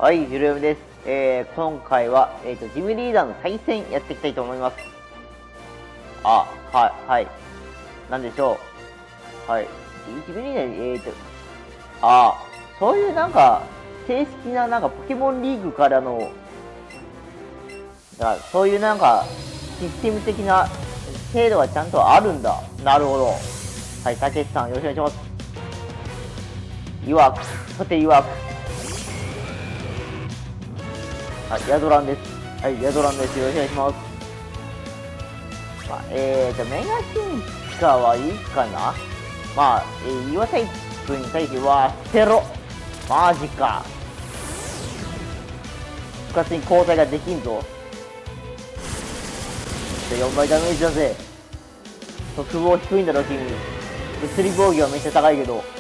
はい、ゆるよみです。今回は、ジムリーダーの対戦やっていきたいと思います。はい。なんでしょう。はい。ジムリーダー、そういうなんか、正式ななんかポケモンリーグからの、そういうなんか、システム的な制度がちゃんとあるんだ。なるほど。はい、たけしさん、よろしくお願いします。いわく。はい、ヤドランです。はい、ヤドランです。よろしくお願いします。メガ進化はいいかな。岩タイプに対しては、捨てろ。マジか。復活に交代ができんぞ。4倍ダメージだぜ。特防低いんだろ、君。物理防御はめっちゃ高いけど。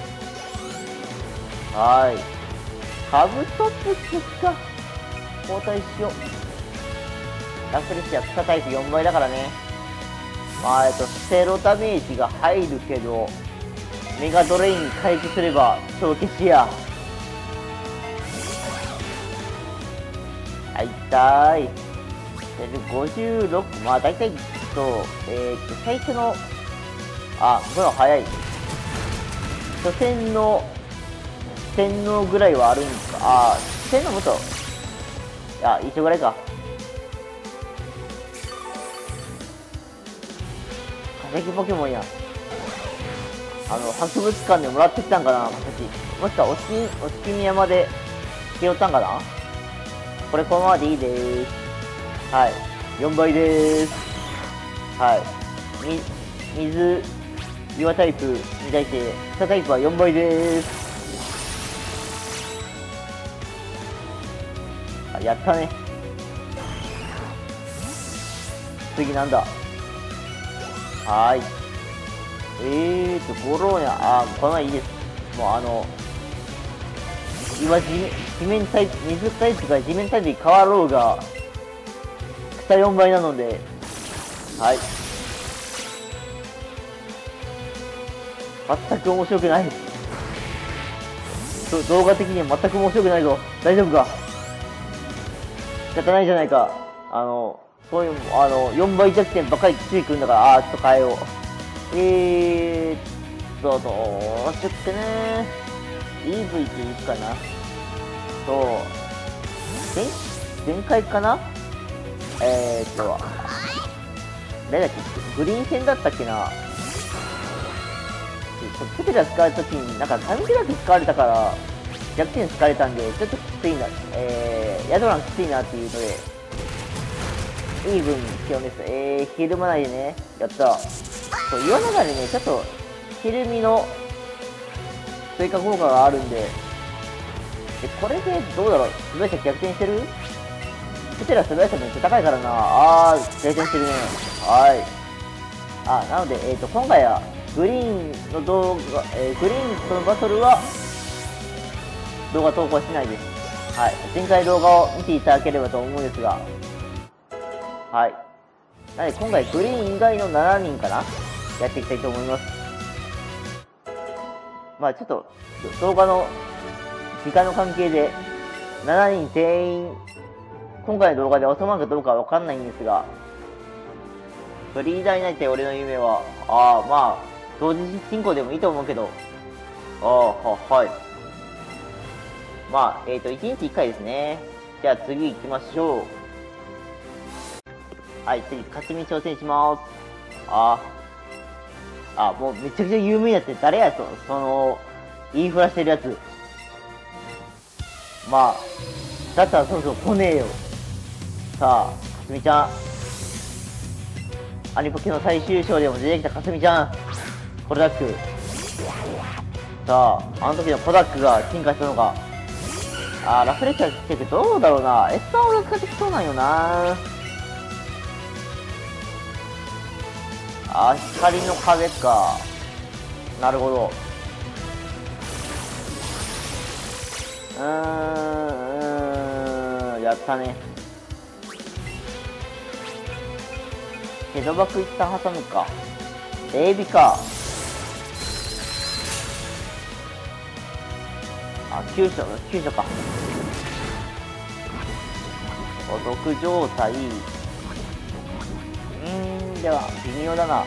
はい。カブトプスか。交代しよう。ラフレシア草タイプ4倍だからね。ステロダメージが入るけど、メガドレインに回復すれば超消しや。はい、痛い。56、大体最初の、これは早い。初戦の洗脳ぐらいはあるんですか。洗脳もっと、一緒ぐらいか。化石ポケモンや。博物館でもらってきたんかな、化石。もしくはお月見山で拾ったんかな。これこのままでいいでーす。はい。4倍でーす。はい。水、岩タイプに対して、草タイプは4倍でーす。やったね。次なんだ。はーい。ゴローニャ、このままいいです。もう地面タイプ、水タイプが地面タイプに変わろうが、草4倍なので、はい。全く面白くない。動画的には全く面白くないぞ。大丈夫か。仕方ないじゃないか。そういう、4倍弱点ばっかりついてくるんだから、ちょっと変えよう。どうしよっかな。EV っていいかな。前回かな。誰だっけ、グリーン戦だったっけな。プテラ使うときに、なんかタミキラキ使われたから、弱点使われたんで、ちょっときついな、ヤドランきついなっていうので、イーブン基本です。ひるまないでね。やった。岩流れね、ちょっと、ひるみの追加効果があるんで、これでどうだろう、素早さ逆転してる。プテラ素早さめっちゃ高いからな。逆転してるね。はい。なので、今回は、グリーンの動画、グリーンとのバトルは、動画投稿しないです。はい。前回動画を見ていただければと思うんですが、はい。なので、今回グリーン以外の7人かなやっていきたいと思います。ちょっと、動画の時間の関係で、7人全員、今回の動画で収まるかどうかはわかんないんですが、ブリーダーになりたい俺の夢は、同時進行でもいいと思うけど、はい。1日1回ですね。じゃあ次行きましょう。はい、次、勝ちに挑戦します。もうめちゃくちゃ有名なやつ誰や言いふらしてるやつ。だったらそろそろ来ねえよ。さあ、かすみちゃん。アニポケの最終章でも出てきたかすみちゃん。コダック。さあ、あの時のコダックが進化したのか。ラフレッシャーしててどうだろうな。スターが使ってきそうなんよな。光の壁か。なるほど。やったね。ヘドバク一旦挟むか。エビか。急所か。 お得状態。では微妙だな。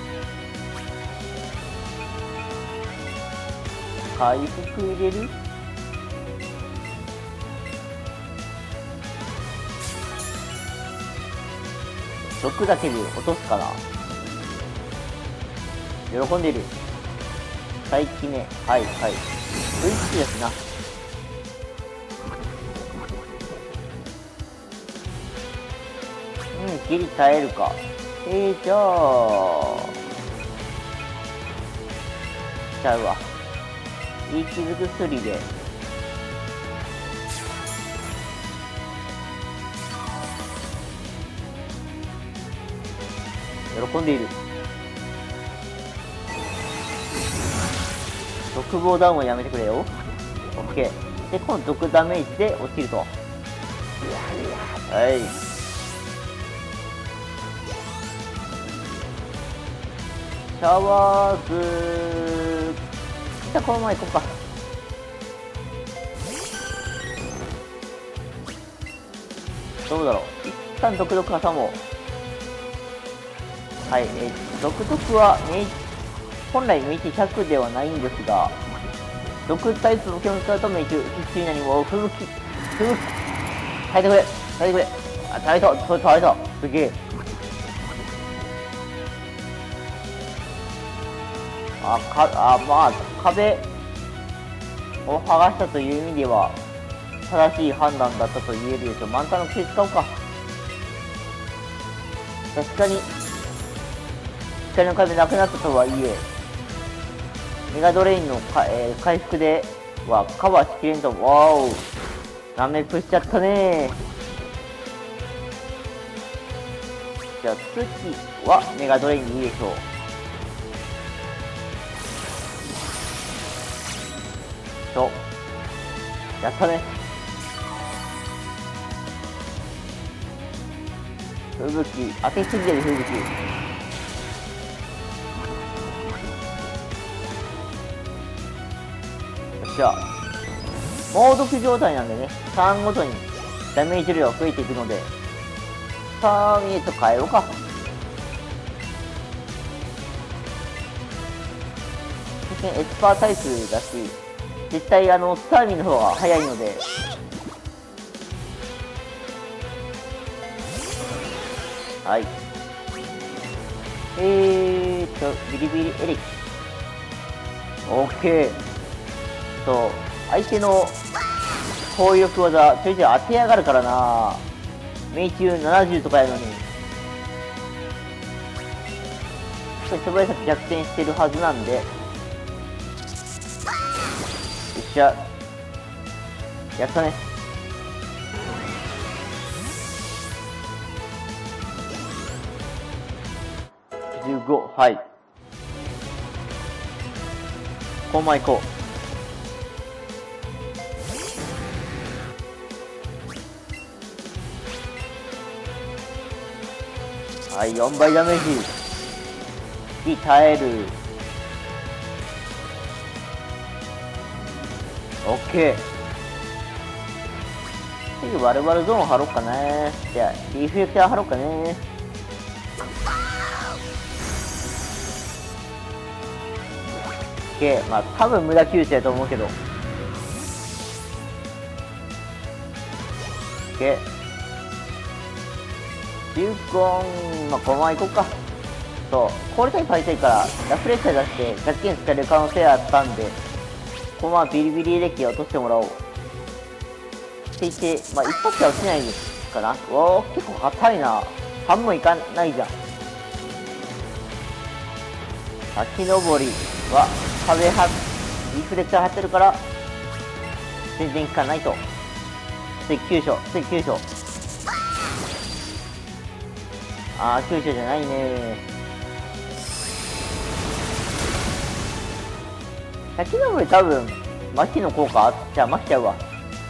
回復入れる。毒だけで落とすかな。喜んでる。再起目。はいはい。ブイッチですな。ギリ耐えるか。じゃあちゃうわ。いい傷薬で喜んでいる。毒棒ダウンはやめてくれよ。オッケー。で、今度毒ダメージで落ちると。はい。シャワーズ。じゃあこのまま行こうか。どうだろう。一旦毒々挟もう。はい、毒々は本来命100ではないんですが、毒タイプの基本使うと命中必須になりも吹雪耐えてくれ耐えてくれ。あ、耐えた耐えた。すげえ。まあ壁を剥がしたという意味では正しい判断だったと言えるでしょう。満タンの薬使おうか。確かに光の壁なくなったとはいえ、メガドレインの回復ではカバーしきれんと。わお、ナメプしちゃったね。じゃあ次はメガドレインにいいでしょう。やったね。吹雪当てすぎてる。吹雪。よっしゃ。猛毒状態なんでね、ターンごとにダメージ量が増えていくので、ターンへと変えようか。エスパータイプだし、絶対スターミンの方が早いので、はい。ビリビリエレキ。オッケー。相手の攻撃技、ちょいちょい当てやがるからな。命中70とかやのに。素早さ逆転してるはずなんで。よっしゃ。やったね。15、はい。このまま行こう。はい、4倍ダメージに耐える。オッケー。次バルバルゾーン貼ろうかね。じゃあリフレクター貼ろうかね。オッケー。まあ多分無駄吸収やと思うけど。オッケー。15、まあこのまま行こうか。これタイプ入りたいからラフレッシャー出して弱点使える可能性あったんで、このままビリビリエレキを落としてもらおうって言って、まあ一発は落ちないかな。おー、結構硬いな。半分いかないじゃん。木登りは壁リフレクター張ってるから全然効かないと。次急所。急所じゃないね。木登り多分麻痺の効果じゃあ麻痺ちゃうわ。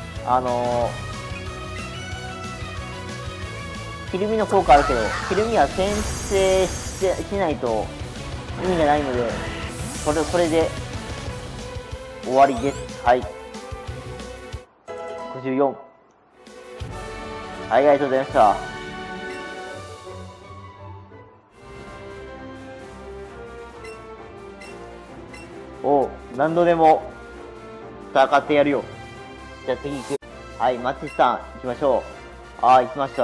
ひるみの効果あるけど、ひるみは先制しないと意味がないので、これで終わりです。はい。54。 はい、ありがとうございました。おう、何度でも戦ってやるよ。じゃあ次行く。はい、松井さん、行きましょう。ああ、行きました。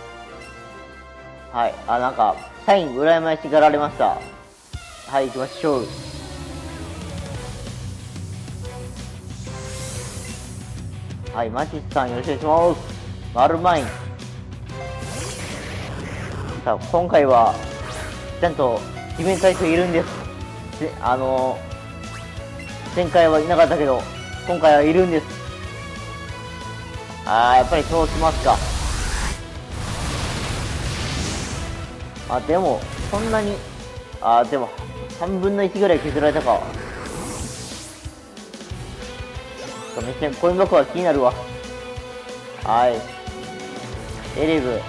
はい、なんか、社員羨ましがられました。はい、行きましょう。はい、マチスさんよろしくお願いします。マルマイン。さあ、今回は、ちゃんと、ディフェンス対象いるんです。前回はいなかったけど、今回はいるんです。やっぱりそうしますか。でも、そんなに、でも、3分の1ぐらい削られたか。めっちゃコイン箱は気になるわ。はい。エレブ。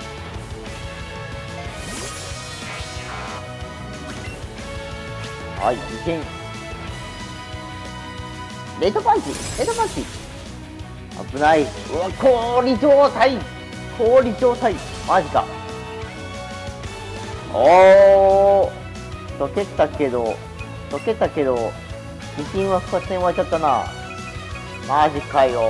はい、2000。レッドパンチレッドパンチ危ない。うわ、氷状態氷状態マジか。おー溶けたけど、自信は2つに割れちゃったな。マジかよ。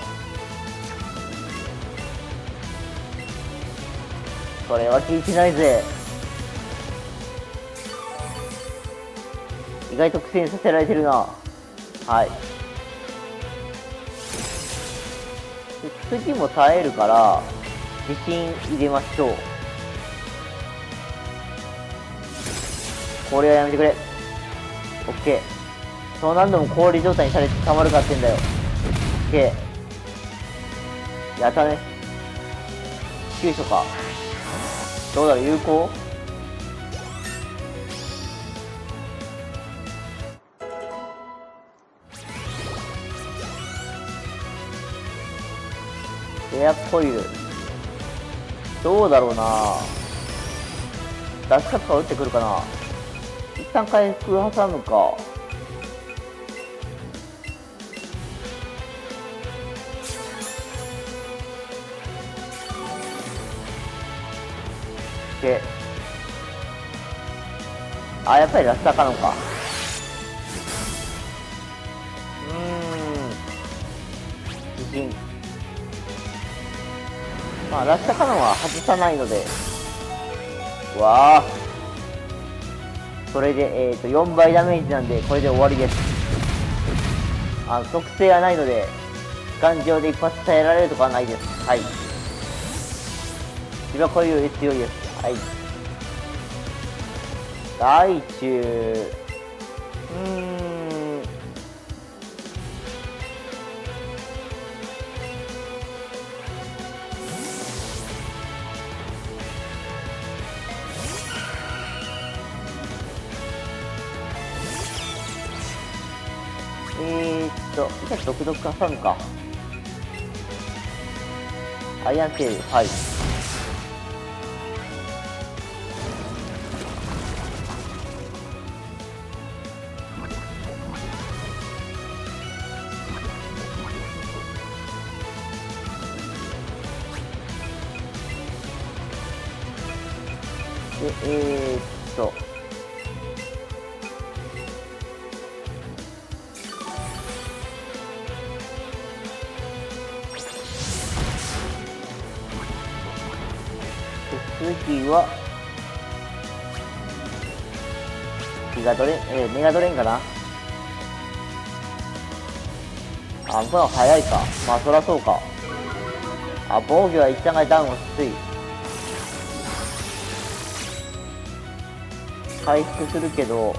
それは聞いてないぜ。意外と苦戦させられてるな。はい。で次も耐えるから、自信入れましょう。これはやめてくれ。オッケー。そう何度も氷状態にされてたまるかってんだよ。オッケー。やったね。急所か。どうだろう、有効？エアコイル。どうだろうな。出し方が打ってくるかな。一旦回復挟むか。で、やっぱりラスタカノンか。自信。ラスタカノンは外さないので。わあ。それで、4倍ダメージなんで、これで終わりです。特性はないので、頑丈で一発耐えられるとかはないです。はい。芝こういうより強いです。はい。大中。じゃあ独特挟むか。アイアンテール、はい。で、次は、メガドレンかな。向こうの早いか。そらそうか。防御は一旦がダウンをきつい。回復するけど、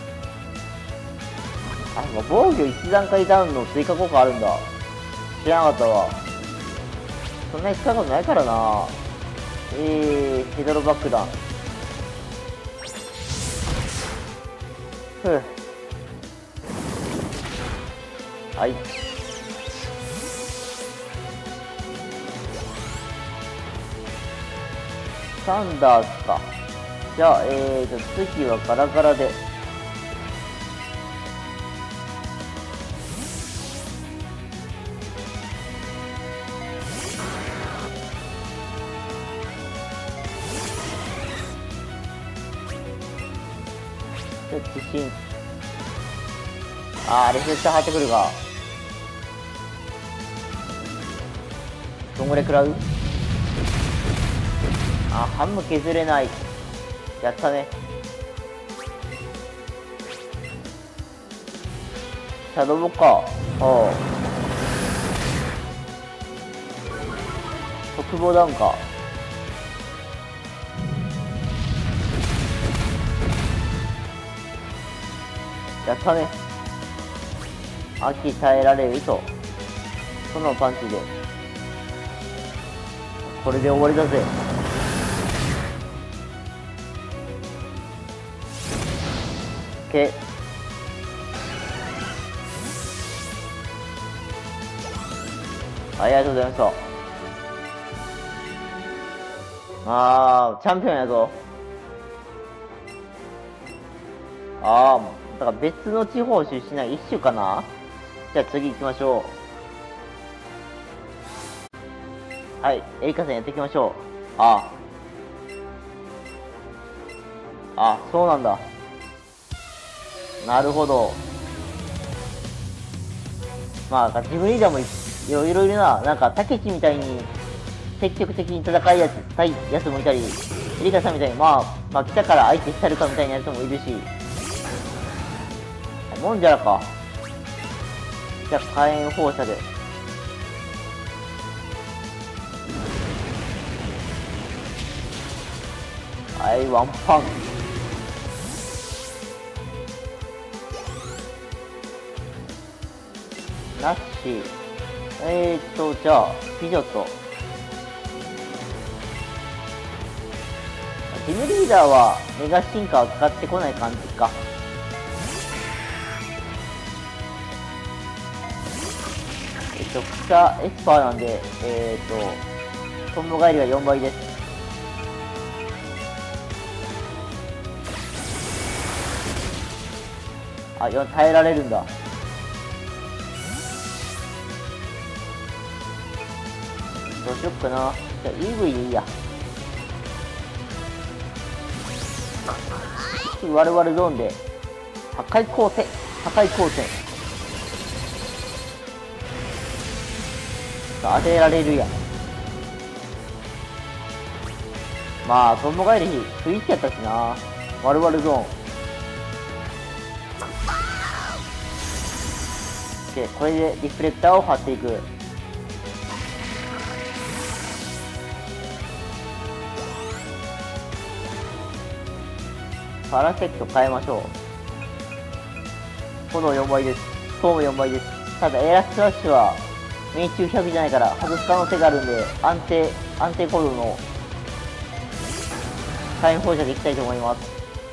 防御1段階ダウンの追加効果あるんだ。知らなかったわ。そんなに使うことないからな。ヘドロ爆弾。はい。サンダースか。じゃあ、次はガラガラで。 ちょっと自信。あー、レセッター張ってくるが。どんぐらい食らう？あ、ハム削れない。やったね。シャドウボか。おう。特防ダウンか。やったね。秋耐えられると。そのパンチで。これで終わりだぜ。OK。ありがとうございました。チャンピオンやぞ。だから別の地方出身な一種かな。じゃあ次行きましょう。はい、エリカさんやっていきましょう。そうなんだ。なるほど。まあ、自分リーダーもいろいろいるな。なんか、たけしみたいに積極的に戦いやつもいたり、エリカさんみたいに、まあ、来たから相手したるかみたいなやつもいるし。もんじゃらか。じゃあ、火炎放射で。はい、ワンパン。なし。じゃあ、美女と。ジムリーダーはメガ進化を使ってこない感じか。草エスパーなんで、トンボ返りが4倍です。耐えられるんだ。どうしよっかな。じゃあ EV でいいや。ワルワルゾーンで破壊光線。当てられるやん。まあトンボ返りスイッチやったしな。ワルワルゾーン。でこれでリフレクターを貼っていく。パラセット変えましょう。炎4倍です。フォーム4倍です。ただエラスラッシュは命中100じゃないから外す可能性があるんで、安定行動の火炎放射でいきたいと思います。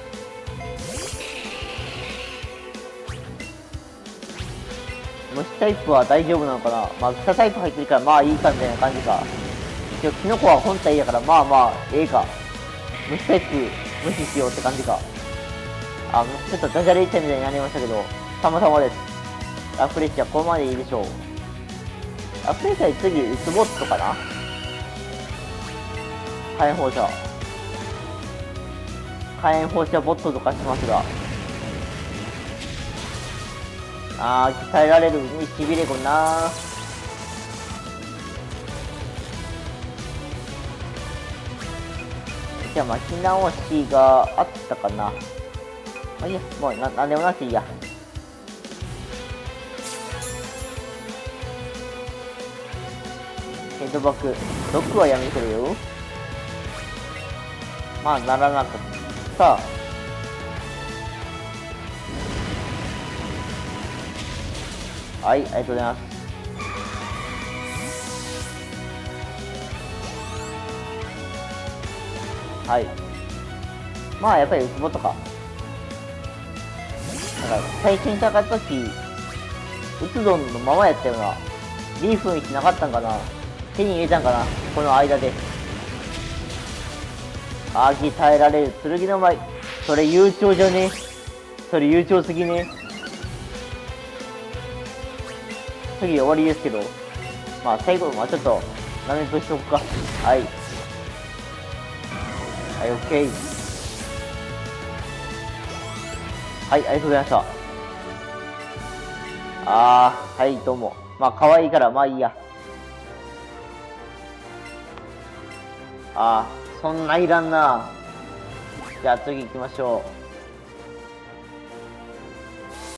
虫タイプは大丈夫なのかな。まあ草タイプ入ってるからまあいいかみたいな感じか。一応キノコは本体だからまあええか。虫タイプ無視しようって感じか。ちょっとダジャレ言ったみたいになりましたけど、たまたまです。アフレッシャーここまでいいでしょう。アフレッシャー次ウツボットかな。火炎放射ボットとかしますが、鍛えられるにしびれこんな。じゃあ巻き直しがあったかな。いいや、もうなんでもなしいいや。ヘッドバックロックはやめてくれよ。まあならなかった。はい、ありがとうございます。はい。まあやっぱりウツボとか。なんか最初に戦った時、ウツドンのままやったよな。リーフンしなかったんかな。手に入れたんかな、この間で。耐えられる剣の舞。それ悠長じゃね。それ悠長すぎね。次終わりですけど、まあ最後ちょっとなめとしとくか。はい、OK。 はい、ありがとうございました。はい、どうも。まあ、可愛いから、まあいいや。そんないらんな。じゃあ次行きましょう。